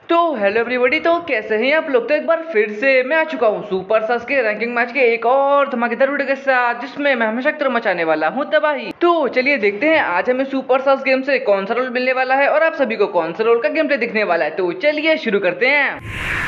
तो hello everybody, तो कैसे हैं आप लोग। तो एक बार फिर से मैं आ चुका हूँ सुपर सस के रैंकिंग मैच के एक और धमाकेदार वीडियो के साथ, जिसमें मैं हमेशा की तरह मचाने वाला हूँ तबाही। तो चलिए देखते हैं आज हमें सुपर सस गेम से कौन सा रोल मिलने वाला है और आप सभी को कौन सा रोल का गेम प्ले दिखने वाला है। तो चलिए शुरू करते हैं।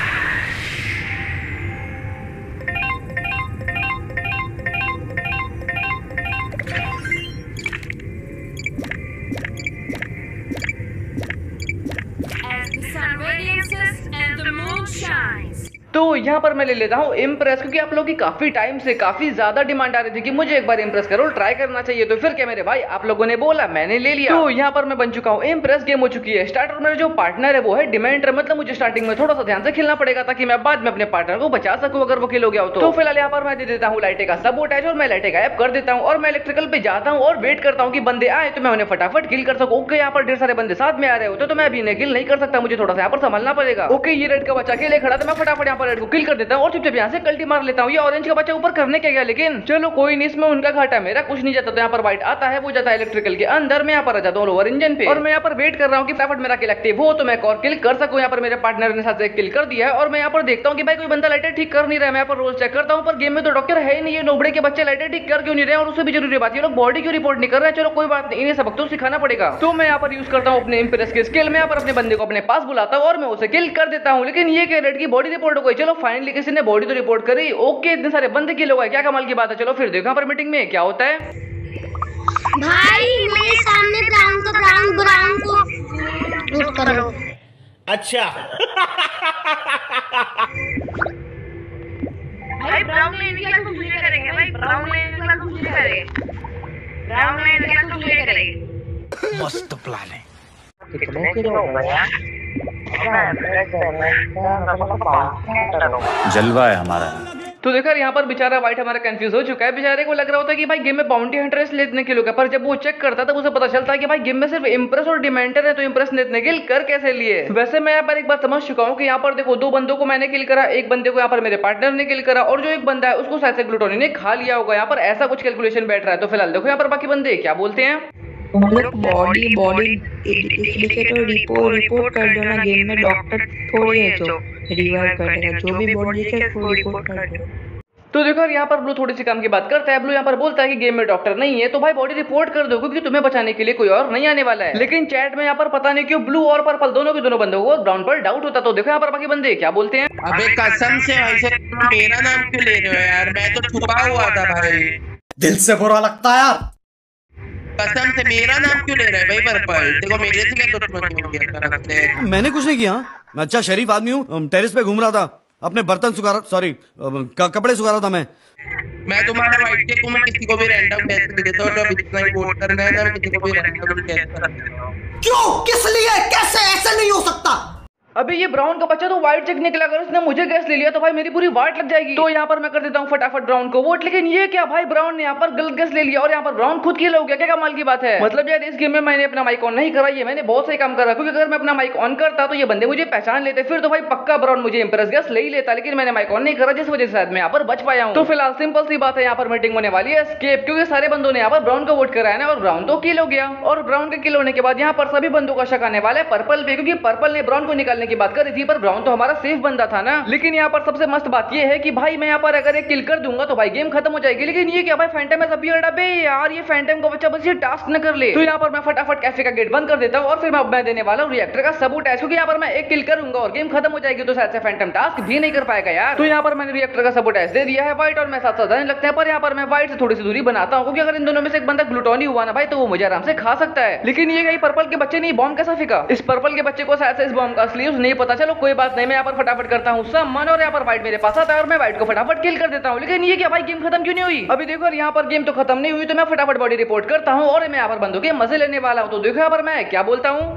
As the sun radiances and the moon shines. तो यहाँ पर मैं ले लेता हूँ इम्प्रेस, क्योंकि आप लोगों की काफी टाइम से काफी ज्यादा डिमांड आ रही थी कि मुझे एक बार इम्प्रेस का रोल ट्राई करना चाहिए। तो फिर क्या मेरे भाई, आप लोगों ने बोला, मैंने ले लिया। तो यहाँ पर मैं बन चुका हूँ इम्प्रेस। गेम हो चुकी है स्टार्टर। मेरा जो पार्टनर है वो है डिमेंटर, मतलब मुझे स्टार्टिंग में थोड़ा सा ध्यान से खेलना पड़ेगा ताकि मैं बाद में अपने पार्टनर को बचा सकूं अगर वो किल हो गया हो। तो फिलहाल यहाँ पर मैं दे देता हूँ लाइटे का सबोटाइज और मैं लाइटे गायब कर देता हूँ और मैं इलेक्ट्रिकल पे जाता हूँ और वेट करता हूँ कि बंदे आए तो मैं उन्हें फटाफट किल कर सकूं। ओके, यहाँ पर ढेर सारे बंदे साथ में आ रहे होते तो मैं अभी इन्हें किल नहीं कर सकता, मुझे थोड़ा सा यहाँ पर संभलना पड़ेगा। ओके, ये रेड का बच्चा अकेले खड़ा था, मैं फटाफट यहाँ पर रेड को किल कर देता हूँ और चुपचाप यहाँ से कल्टी मार लेता हूँ। ये ऑरेंज का बच्चा ऊपर करने क्या गया, लेकिन चलो कोई नहीं, इसमें उनका घाटा मेरा कुछ नहीं जाता। तो यहाँ पर व्हाइट आता है, वो जाता है इलेक्ट्रिकल के अंदर, मैं यहाँ पर आ जाता हूँ ओवर इंजन पे और मैं यहाँ पर वेट कर रहा हूँ कि फटाफट मेरा किल एक्टिव हो तो मैं एक और किल कर सकूँ। यहाँ पर मेरे पार्टनर ने साथ किल कर दिया है और मैं यहाँ पर देखता हूँ कि भाई कोई बंदा लाइटें ठीक कर नहीं रहा है। मैं यहाँ पर रोज चेक करता हूँ पर गेम में तो डॉक्टर है ही नहीं, ये नोबड़े के बच्चे लाइटें ठीक कर क्यों नहीं रहे और उससे भी जरूरी बात ये लोग बॉडी क्यों रिपोर्ट नहीं कर रहे हैं। चलो कोई बात नहीं, इन्हें सबक तो सिखाना पड़ेगा। तो मैं यहाँ पर यूज करता हूँ अपने इंप्रेस के स्किल में, यहाँ पर अपने बंदे को अपने पास बुलाता हूँ और मैं उसे किल कर देता हूँ। लेकिन ये क्या, रेड की बॉडी रिपोर्ट हो गई। चलो फाइनली किसी ने बॉडी तो रिपोर्ट करी। ओके, इतने सारे बंदे किल हो गए, क्या कमाल की बात है। चलो फिर देखो यहाँ पर मीटिंग में क्या होता है। भाई मेरे सामने ब्राउन को लूट करो। अच्छा। भाई ब्राउन लेन का कुछ नहीं करेंगे, भाई ब्राउन लेन का कुछ नहीं करेंगे, ब्राउन लेन का कुछ नहीं करेंगे। मस्त प्लान है। कितने किलो हो गया? जलवा है हमारा। तो देखो यहाँ पर बेचारा व्हाइट हमारा कंफ्यूज हो चुका है। बेचारे को लग रहा होता है कि भाई गेम में बाउंटी हंटर लेने के लिए, पर जब वो चेक करता था उसे पता चलता है कि भाई गेम में सिर्फ इंप्रेस और डिमेंटर है, तो इंप्रेस ने इतने किल कर कैसे लिए। वैसे मैं यहाँ पर एक बात समझ चुका हूँ कि यहाँ पर देखो दो बंदों को मैंने किल करा, एक बंदे को यहाँ पर मेरे पार्टनर ने किल करा और जो एक बंदा है उसको शायद से ग्लूटोनी ने खा लिया होगा। यहाँ पर ऐसा कुछ कैलकुलेशन बैठ रहा है। तो फिलहाल देखो यहाँ पर बाकी बंदे क्या बोलते हैं। बॉडी बॉडी इसलिए तो रिपोर्ट कर दो ना, गेम में डॉक्टर थोड़ी है जो रिवाइव करेगा, जो भी बॉडी है वो रिपोर्ट कर दो। तो देखो यहाँ पर ब्लू थोड़ी सी काम की बात करता है। ब्लू यहाँ पर बोलता है कि गेम में डॉक्टर नहीं है तो भाई बॉडी रिपोर्ट कर दो, क्योंकि तुम्हें बचाने के लिए कोई और नहीं आने वाला है। लेकिन चैट में यहाँ पर पता नहीं क्यों ब्लू और पर्पल दोनों के दोनों बंदों को ब्राउन पर डाउट होता। तो देखो यहाँ पर बाकी बंदे क्या बोलते हैं। अबे कसम से भाई से मेरा नाम क्यों ले रहे हो यार, मैं तो छुपा हुआ था भाई। दिल से बुरा लगता है यार। कसम से मेरा नाम क्यों ले रहे हैं भाई पर्पल, देखो मेरे से क्या दुश्मनी हो गया करते हैं। मैंने कुछ नहीं किया, मैं अच्छा शरीफ आदमी हूँ। टेरेस पे घूम रहा था, अपने बर्तन सुखा रहा, सॉरी कपड़े सुखा रहा था मैं तुम्हारा वाइट के को मैं किसी को भी रैंडम टेस्ट दे देता हूँ, जब इतना ही वोट करना है ना मैं किसी को भी रैंडम टेस्ट कर देता हूँ। क्यों, किस लिए, कैसे, ऐसा नहीं हो सकता। अबे ये ब्राउन का बच्चा तो व्हाइट चेक निकला, अगर उसने मुझे गैस ले लिया तो भाई मेरी पूरी व्हाइट लग जाएगी। तो यहाँ पर मैं कर देता हूँ फटाफट ब्राउन को वोट। लेकिन ये क्या भाई, ब्राउन ने यहाँ पर गलत गैस ले लिया और यहाँ पर ब्राउन खुद किल हो गया। क्या कमाल की बात है। मतलब यार इस गेम में मैंने अपना माइक ऑन नहीं करा, ये मैंने बहुत सही काम करा, क्योंकि अगर मैं अपना माइक ऑन करता तो ये बंदे मुझे पहचान लेते, फिर तो भाई पक्का ब्राउन मुझे इंप्रेस गैस ले ही लेता। लेकिन मैंने माइक ऑन नहीं करा, जिस वजह से शायद मैं यहाँ पर बच पाया हूँ। तो फिलहाल सिंपल सी बात है, यहाँ पर मीटिंग होने वाली है स्केप, क्योंकि सारे बंदों ने यहाँ पर ब्राउन को वोट कराया ना और ब्राउन तो किल हो गया। और ब्राउन के किल होने के बाद यहाँ पर सभी बंदों का शक आने वाला है पर्पल पे, क्योंकि पर्पल ने ब्राउन को निकालने की बात करी थी पर ब्राउन तो हमारा सेफ बंदा था ना। लेकिन यहाँ पर सबसे मस्त बात ये है कि भाई मैं यहाँ पर अगर एक किल कर दूंगा तो भाई गेम खत्म हो जाएगी। लेकिन ये क्या भाई, फैंटम है अपीयर्ड। अबे यार ये फैंटम का बच्चा बस ये टास्क न कर ले। तो यहाँ पर मैं फटाफट कैफे का गेट बंद कर देता हूँ और फिर मैं देने वाला हूँ रिएक्टर का सबोटाइज, क्योंकि यहाँ पर मैं एक किल करूंगा और गेम खत्म हो जाएगी तो शायद से फैंटम टास्क भी नहीं कर पाएगा यार। तो यहाँ पर मैंने रिएक्टर का सबोटाइज दे दिया है व्हाइट और मैं साथ साथ लगता है, पर यहाँ पर मैं व्हाइट से थोड़ी सी दूरी बनाता हूँ, क्योंकि अगर इन दोनों में से एक बंदा ग्लूटोनी हुआ ना भाई तो वो मुझे आराम से खा सकता है। लेकिन ये कहीं पर्पल के बच्चे ने बॉम्ब कैसा फेंका, इस पर्पल के बच्चे को शायद से इस बॉम्ब का असली यूज नहीं पता। चलो कोई बात नहीं, मैं यहाँ पर फटाफट करता हूँ मन और यहाँ पर व्हाइट मेरे पास आता है और मैं व्हाइट को फटाफट किल कर देता हूँ। लेकिन ये क्या भाई, गेम खत्म क्यों नहीं हुई। अभी देखो यहाँ पर गेम तो खत्म नहीं हुई, तो मैं फटाफट बॉडी रिपोर्ट करता हूँ और मैं यहाँ पर बंदों के मजे लेने वाला हूँ। तो देखो यहाँ पर मैं क्या बोलता हूँ।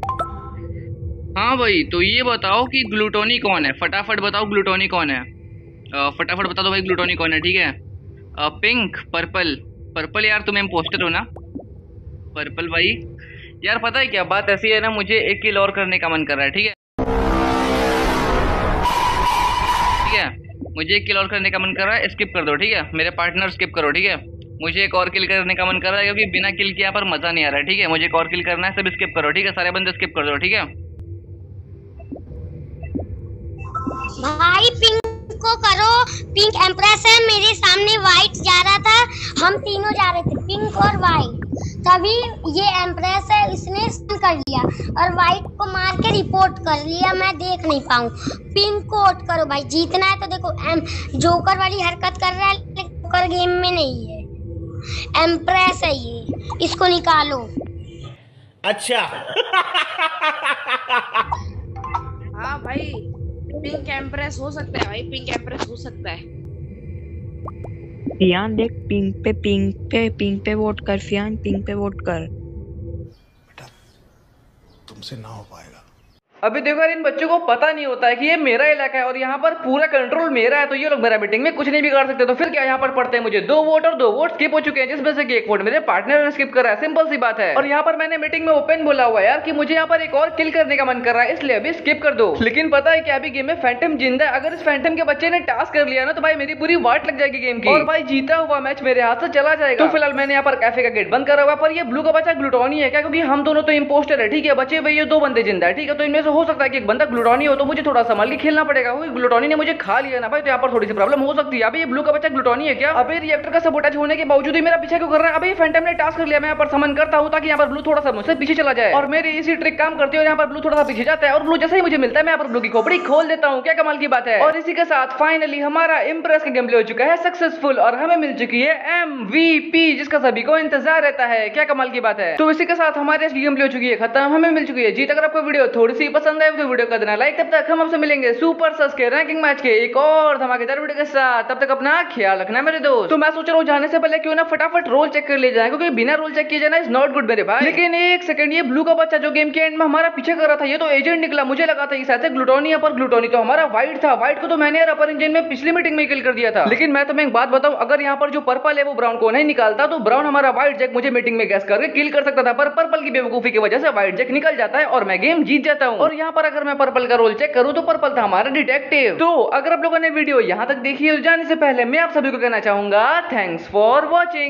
हाँ भाई, तो ये बताओ कि ग्लूटोनी कौन है, फटाफट बताओ ग्लूटोनी कौन है। फटाफट बता दो भाई ग्लूटोनी कौन है। ठीक है, पिंक, पर्पल। पर्पल यार तुम इम्पोस्टर हो ना। पर्पल भाई यार पता है क्या बात ऐसी है ना, मुझे एक किल और करने का मन कर रहा है। ठीक है मुझे एक किल और करने का मन कर रहा है, स्किप कर दो। ठीक है मेरे पार्टनर स्किप करो। ठीक है मुझे एक और किल करने का मन कर रहा है, क्योंकि बिना किल के यहाँ पर मजा नहीं आ रहा है। ठीक है मुझे एक और किल करना है, सब स्किप करो। ठीक है सारे बंदे स्किप कर दो। ठीक है भाई पिंक को करो, पिंक एम्प्रेस है, मेरे सामने व्हाइट जा रहा था, हम तीनों जा रहे थे पिंक और व्हाइट, तभी ये एम्प्रेस है इसने स्टन कर लिया और व्हाइट को मार के रिपोर्ट कर लिया, मैं देख नहीं पाऊँ। पिंक को वोट करो भाई, जीतना है तो देखो जोकर वाली हरकत कर रहा है लेकिन जोकर गेम में नहीं है, एम्प्रेस है ये, इसको निकालो। अच्छा। हाँ भाई पिंक एम्प्रेस हो सकता है भाई, पिंक एम्प्रेस हो सकता है। सियान देख पिंक पे वोट कर, सियान पिंक पे वोट कर। बेटा तुमसे ना हो पाएगा। अभी देखो यार, इन बच्चों को पता नहीं होता है कि ये मेरा इलाका है और यहाँ पर पूरा कंट्रोल मेरा है, तो ये लोग मेरा मीटिंग में कुछ नहीं बिगाड़ सकते। तो फिर क्या यहाँ पर पड़ते हैं मुझे 2 वोट और 2 वोट स्किप हो चुके हैं, जिसमें से एक वोट मेरे पार्टनर ने स्किप करा है, सिंपल सी बात है। और यहाँ पर मैंने मीटिंग में ओपन बोला हुआ है यार कि मुझे यहाँ पर एक और किल करने का मन कर रहा है, इसलिए अभी स्किप कर दो। लेकिन पता है क्या, अभी गेम में फैंटम जिंदा है, अगर इस फैंटम के बच्चे ने टास्क कर लिया ना तो भाई मेरी पूरी वाट लग जाएगी गेम की और भाई जीता हुआ मैच मेरे हाथ से चला जाएगा। तो फिलहाल मैंने यहाँ पर कैफे का गेट बंद करा हुआ, पर ये ब्लू का बच्चा ग्लूटोनी है क्या, क्योंकि हम दोनों तो इंपोस्टर है, ठीक है, बचे हुए ये 2 बंदे जिंदा है, ठीक है, तो इनमें से हो सकता है कि एक बंदा ग्लूटोनी हो, तो मुझे थोड़ा संभाल के खेलना पड़ेगा। वो ग्लूटोनी ने मुझे खा लिया ना भाई, तो यहाँ पर थोड़ी सी प्रॉब्लम हो सकती है। अभी ये ब्लू का बच्चा ग्लूटोनी है क्या? अभी रिएक्टर का सबोटेज होने के बावजूद ही मेरा पीछे क्यों कर रहा है? अभी फैंटम ने टास्क कर लिया, मैं यहाँ पर समन करता हूँ ताकि यहाँ पर ब्लू थोड़ा सा मुझसे पीछे चला जाए और मेरी इसी ट्रिक काम करती है और यहाँ पर ब्लू थोड़ा सा पीछे जाता है और ब्लू जैसे ही मुझे मिलता है मैं यहाँ पर ब्लू की खोपड़ी खोल देता हूँ। क्या कमाल की बात है। और इसी के साथ फाइनली हमारा इम्प्रेस का गेम प्ले हो चुका है सक्सेसफुल और हमें मिल चुकी है MVP, जिसका सभी को इंतजार रहता है। क्या कमाल की बात है। तो इसी के साथ हमारे गेम प्ले हो चुकी है खत्म, हमें मिल चुकी है जीत। अगर आपको वीडियो थोड़ी सी पसंद आए तो वीडियो कर देना लाइक। तब तक हम आपसे मिलेंगे सुपर सस के रैंकिंग मैच के एक और धमाकेदार वीडियो के साथ। तब तक अपना ख्याल रखना मेरे दोस्त। तो मैं सोच रहा हूँ जाने से पहले क्यों ना फटाफट रोल चेक कर ले जाए, क्योंकि बिना रोल चेक किए जाना इज नॉट गुड मेरे भाई। लेकिन एक सेकंड, ये ब्लू का बच्चा जो गेम के एंड में हमारा पीछे कर रहा था ये तो एजेंट निकला। मुझे लगा था शायद से ग्लूटोनी है, पर ग्लूटोनी तो हमारा व्हाइट था। व्हाइट को तो मैंने यार अपर इंजन में पिछली मीटिंग में किल कर दिया था। लेकिन मैं तुम्हें एक बात बताऊं, अगर यहाँ पर जो पर्पल है वो ब्राउन को नहीं निकालता तो ब्राउन हमारा व्हाइट जैक मुझे मीटिंग में गैस करके किल कर सकता था, पर पर्पल की बेवकूफी की वजह से व्हाइट जैक निकल जाता है और मैं गेम जीत जाता हूँ। और यहाँ पर अगर मैं पर्पल का रोल चेक करूँ तो पर्पल था हमारा डिटेक्टिव। तो अगर आप लोगों ने वीडियो यहाँ तक देखी है, जाने से पहले मैं आप सभी को कहना चाहूंगा थैंक्स फॉर वॉचिंग।